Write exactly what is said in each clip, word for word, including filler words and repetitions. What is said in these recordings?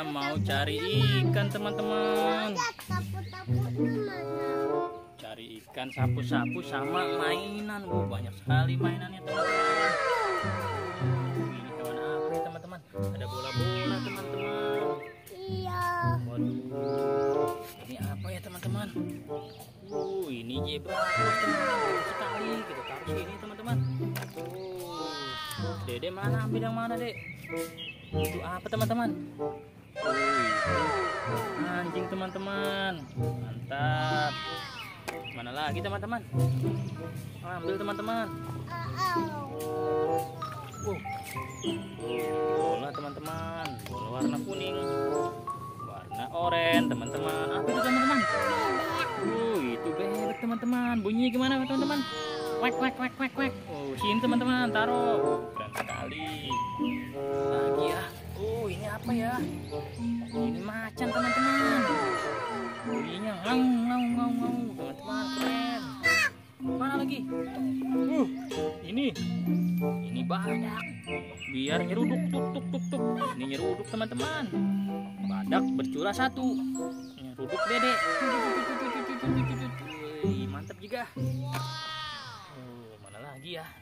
dia mau cari ikan teman-teman. Cari ikan, sapu-sapu sama mainan. Oh, banyak sekali mainannya teman-teman. Ini hewan apa ya teman-teman? Ada bola-bola teman-teman. Iya. Waduh, ini apa ya teman-teman? Uh, ini zebra cross teman-teman. Banyak sekali. Kita taruh sini teman-teman. Oh, Dede mana? Ambil yang mana, Dek? Itu apa teman-teman? Oh, anjing teman-teman. Mantap. Mana lagi teman-teman? Ambil teman-teman. Uh, bola teman-teman. Bola warna kuning, warna oranye teman-teman. Apa itu teman-teman? Uh, itu bebek teman-teman. Bunyi gimana teman-teman? Wek wek wek wek wek. Oh, sini teman-teman, taruh. Keren sekali. Lagi ya. Oh, ini apa ya? Ini macan teman-teman. Bunyinya ngau ngau ngau ngau teman-teman, keren. Mana lagi? Uh, ini. Ini banyak. Biar nyeruduk tuk tuk tuk tuk. Ini nyeruduk teman-teman. Badak bercurah satu. Nyeruduk Dede. Wih, mantap juga. Oh, mana lagi ya?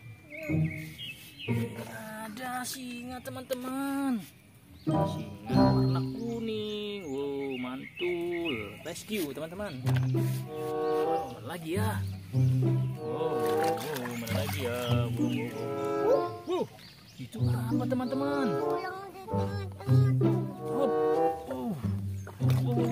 Ada singa teman-teman. Singa warna kuning. Wow, mantul. Rescue teman-teman. Oh, mana lagi ya? Oh, oh, mana lagi ya? Wow, wow, wow. Itu apa teman-teman? Oh, oh, oh.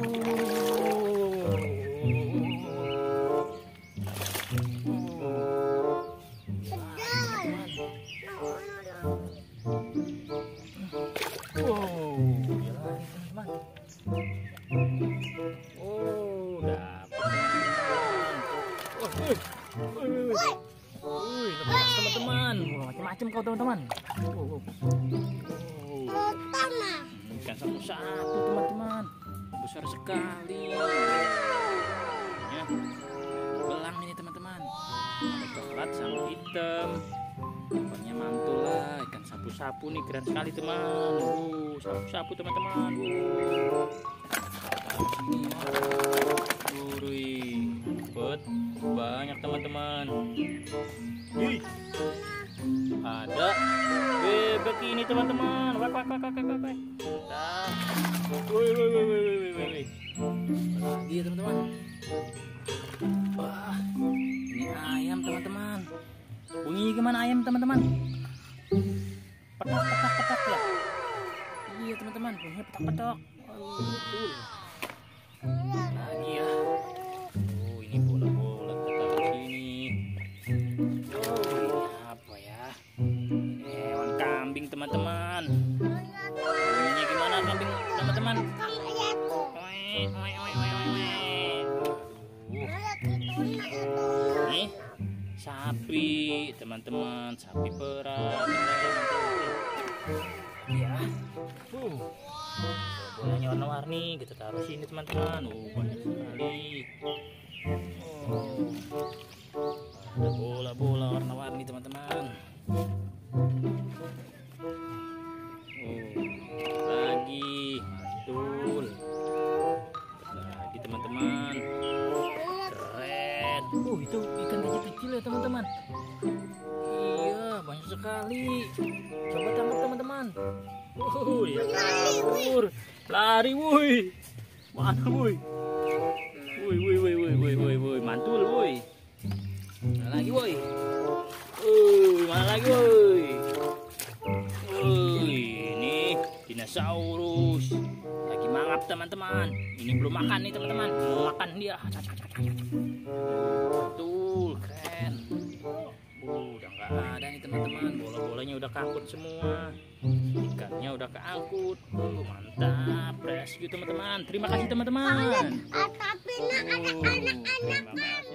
Oh, dapat teman-teman. Wih, lepas teman-teman. Macam-macam kau teman-teman. Oh, ikan satu-satu teman-teman. Besar sekali. Ya, belang ini teman-teman. Ada coklat sama hitam. Pokoknya mantul lah. Ikan sapu-sapu nih keren sekali teman. Uh, sapu-sapu teman-teman. Uh. Ini gurih, dapat banyak teman-teman. Wih, ada bebek ini teman-teman. Wek wek wek wek wek wek. Nah, wih wih wih wih wih wih. Lagi ya teman-teman. Wah, ini ayam teman-teman. Bunyi gimana ayam teman-teman? Petak petak petak ya. Iya teman-teman, bunyinya petak petak. Oh, betul. Lagi ya. Oh, ini bola-bola kita taruh sini. Oh, ini apa ya? Ini hewan kambing teman-teman. Bunyinya gimana kambing teman-teman? Oi, oi, oi, oi, oi. Ini sapi teman-teman, sapi perah. Ya. Uh. Bolanya warna-warni kita taruh sini teman-teman. Oh, banyak sekali. Oh, ada bola-bola warna-warni teman-teman. Oh, lagi mantul. Lagi teman-teman. Keren. Oh, itu ikan kecil-kecil ya teman-teman. Iya, banyak sekali. Coba tangkap teman-teman. Oh, ya kabur. Lari woi. Mana woi? Woi woi woi woi woi woi woi, mantul woi. Mana lagi woi? Woi, mana lagi woi? Woi, ini dinosaurus. Lagi mangap teman-teman. Ini belum makan nih teman-teman. Mau makan dia. Betul, keren. Uh, udah nggak ada nih teman-teman. Bola-bolanya udah keangkut semua. Ikannya udah keangkut. Uh, mantap. Rescue teman-teman. Terima kasih teman-teman. Tapi nak anak-anak.